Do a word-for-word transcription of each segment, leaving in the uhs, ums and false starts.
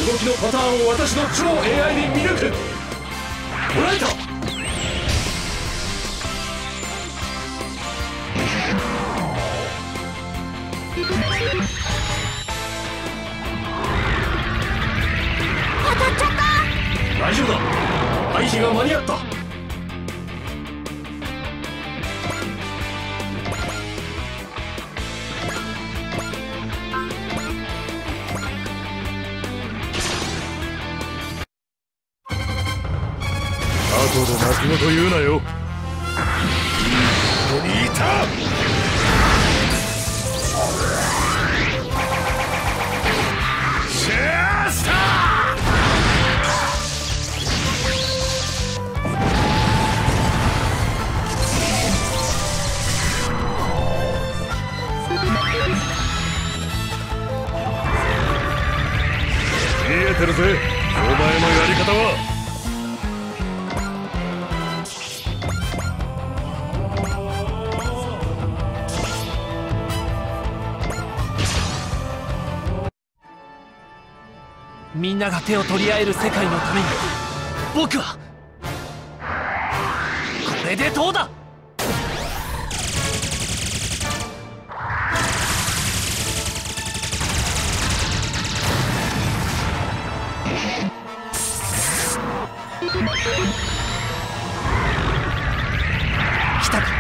動きのパターンを私の超 エーアイ に見抜く。捉えた。 当たっちゃった。 大丈夫だ。回避が間に合った。 後で泣き言言うなよ。いいとこにいた。シェアスター。見えてるぜ、お前のやり方は。 みんなが手を取り合える世界のために僕はこれでどうだ。来たか。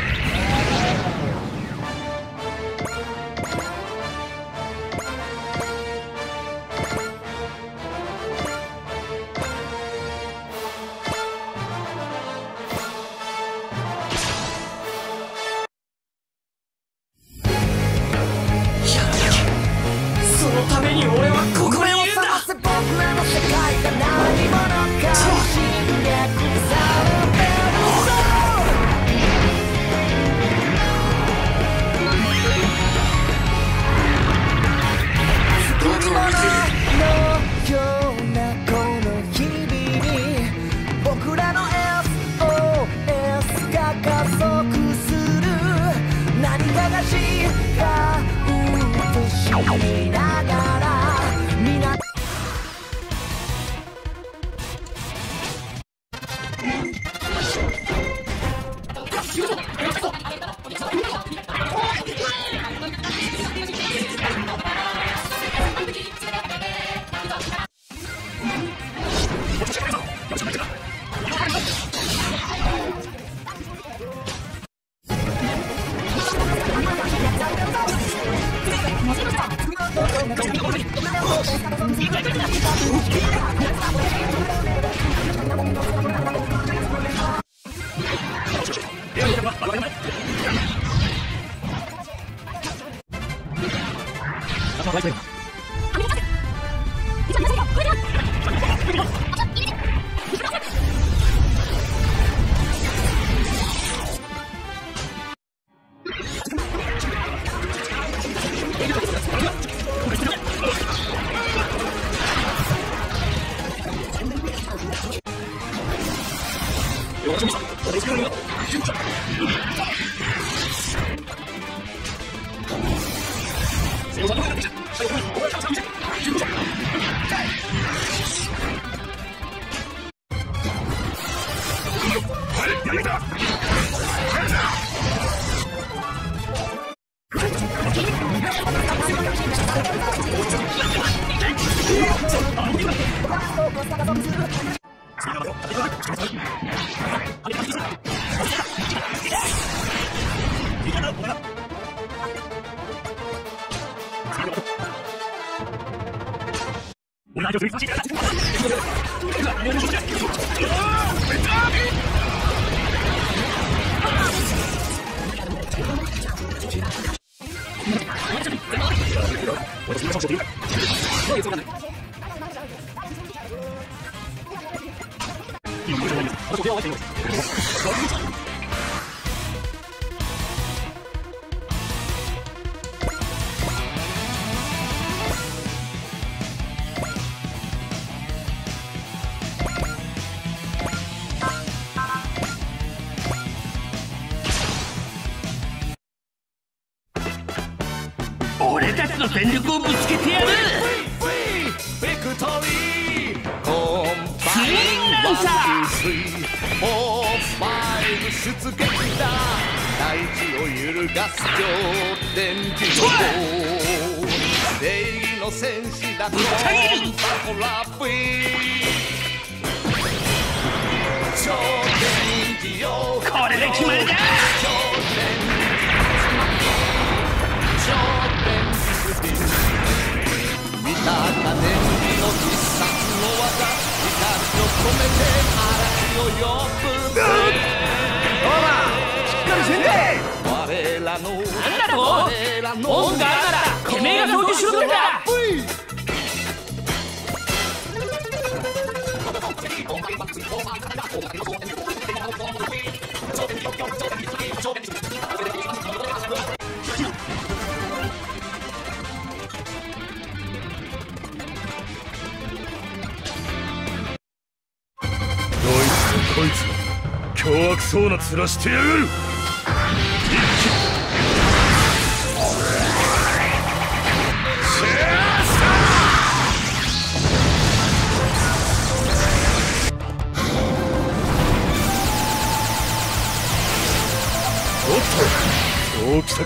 そのために俺はここにいるんだ。 俺たちの全力をぶつけてやる。 ビクトリーンサー。 フォーファイブ出撃だ。大地を揺るがす超電磁の棒。正義の戦士だとパトラブイ。超電磁よこれで決まりだ。 超電超電磁スピン。見たか電磁の必殺の技。光を止めて嵐を呼ぶぜ。 オーバーしっかりせんで。 我らのなんだと。 我らの恩があるならてめえが掃除しろってんだ。 こいつ凶悪そうな面してやがる。おっとそうきたか。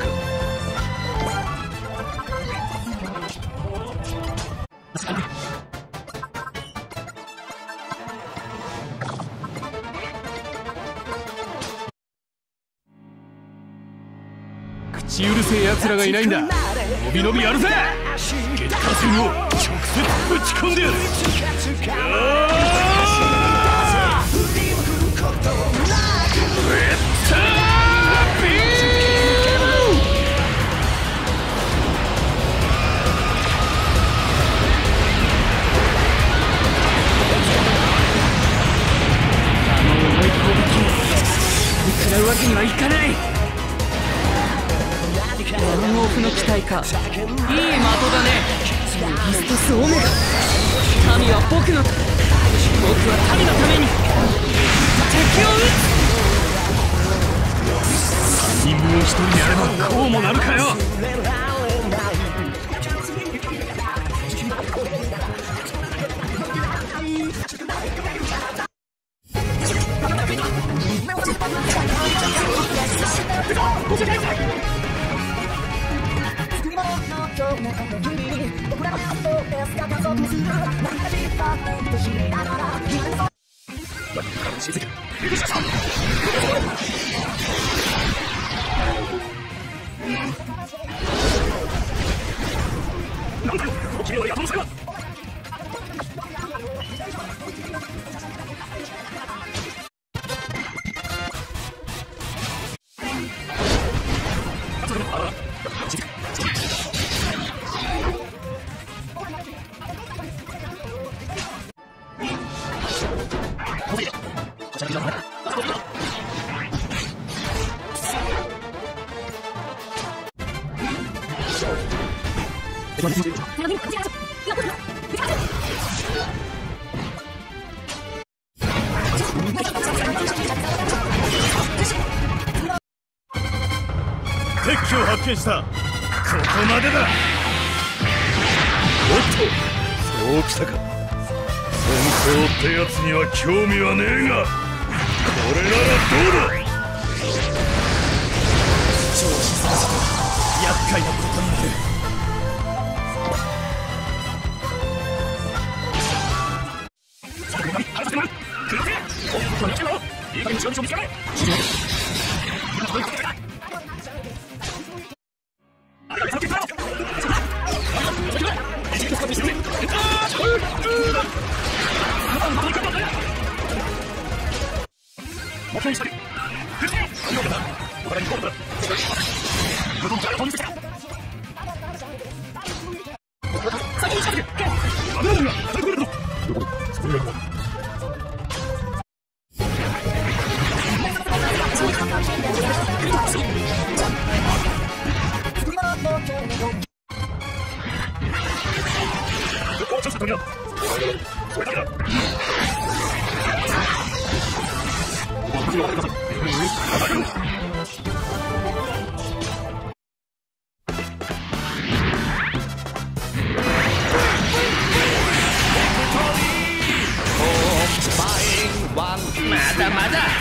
口うるせえ奴らがいないんだ。のびのびやるぜ。月下戦を直接ぶち込んでやる。あの重い攻撃を食らうわけにはいかない。ワンオフの機体か。いい的だね。メフィストスオメガ。民は僕の、僕は民のために敵を撃つ。さんにんぶんをひとりでやればこうもなるかよ。 敵機を発見した。ここまでだ。おっとそうきたか。戦争ってやつには興味はねえが、これならどうだ。 超視させて厄介なことになる。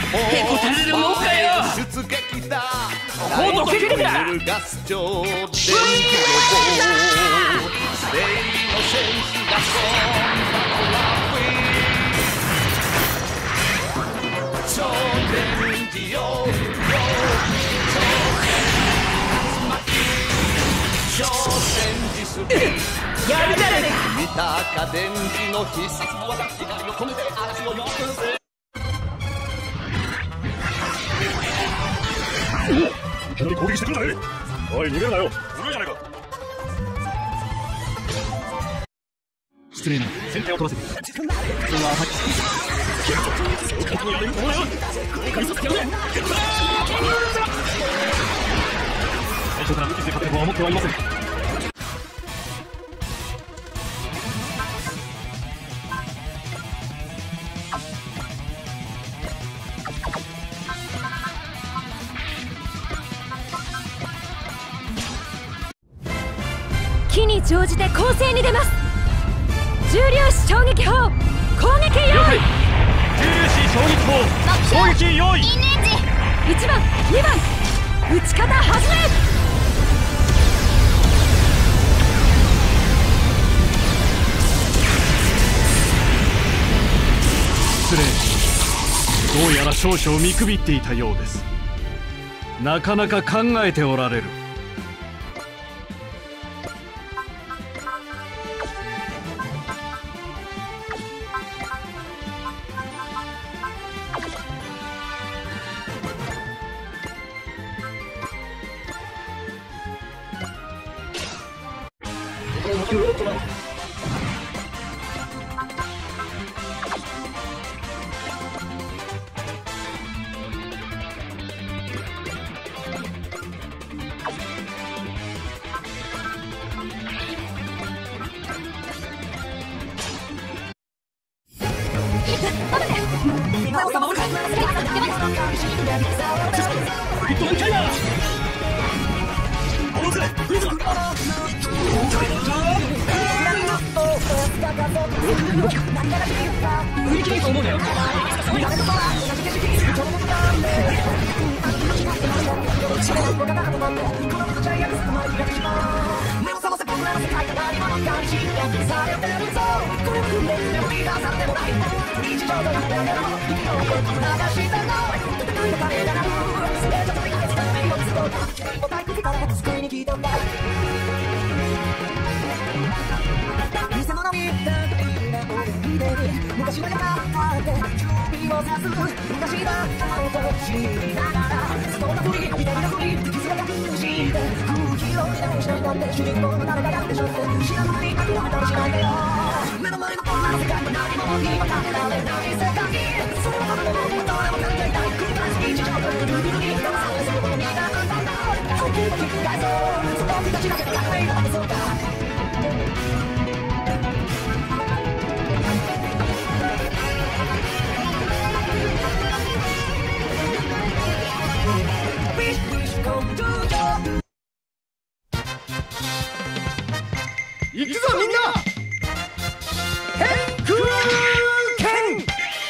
へこたれるもんかよ。 出撃だコード蹴りだ。 揺るがす超電気予報正義の戦士がそんなのラブ超電磁よ超電磁スピーやるじゃね見たか電磁の必殺の技光を込めて嵐をよくせいきなり攻撃してくるな。おい逃げるなよ。古いじゃないか。失礼な先手を取らせて。それははい最初から無傷で勝てるとは思ってはいません。 機に乗じて攻勢に出ます。重粒子衝撃砲攻撃用意。 重粒子衝撃砲攻撃用意。 イメージいちばんにばん撃ち方始め。 失礼。どうやら少々見くびっていたようです。なかなか考えておられる。 行くぞみんな変空剣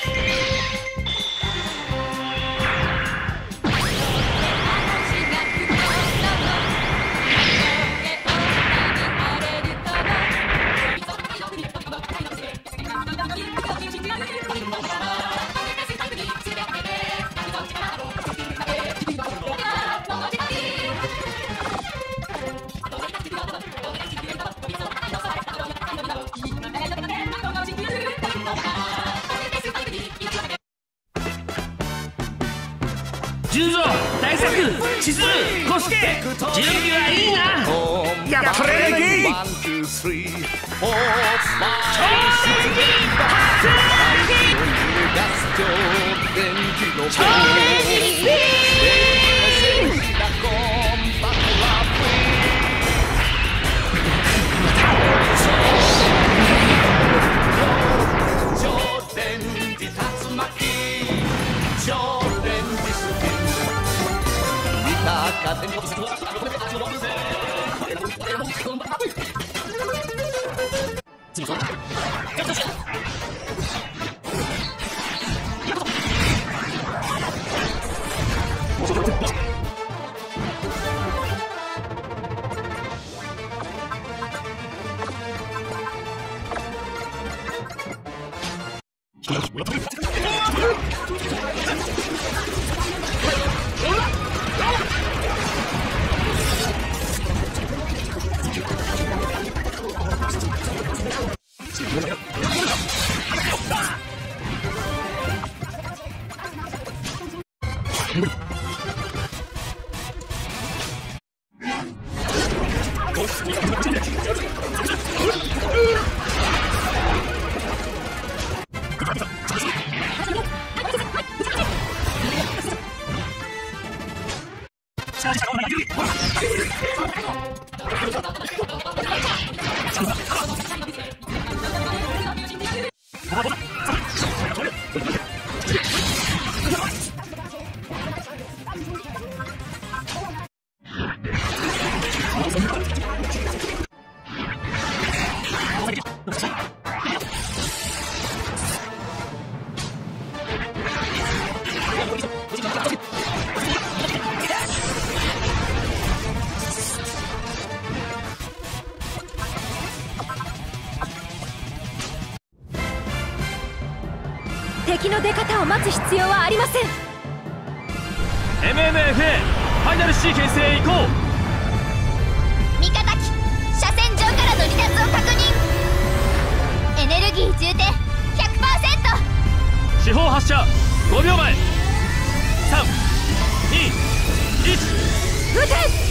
純三、大作、千鶴、小助、準備はいいな。やっぱりね。ワン、ツー、スリー、フォー、ファイブ、シックス、セブン、エイト、超電気竜巻、超電磁スピン見たか電気をする味を飲むぜ。 敵の出方を待つ必要はありません。 エムエムエフエー ファイナルシーケンスへ行こう。 味方機車線上からの離脱を確認。エネルギー充填 ひゃくパーセント。 四方発射ごびょうまえ。さんにいち撃て。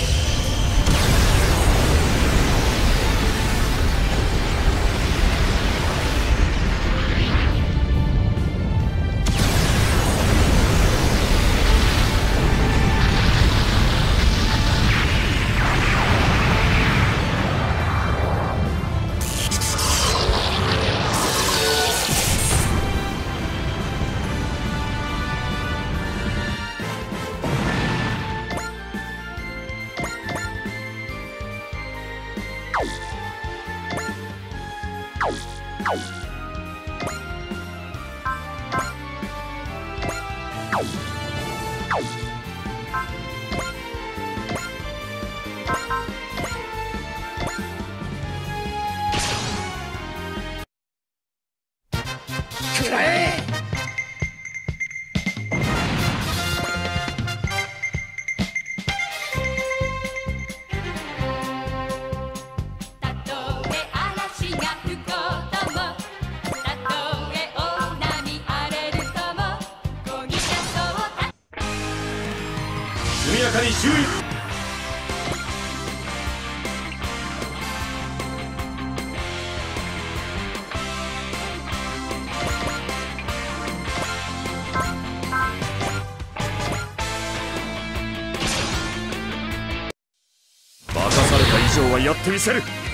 食らえ。 たとえ嵐が吹こうとも、たとえ大波荒れるとも、こぎ出そうた。 速やかに周囲。任された以上はやってみせる。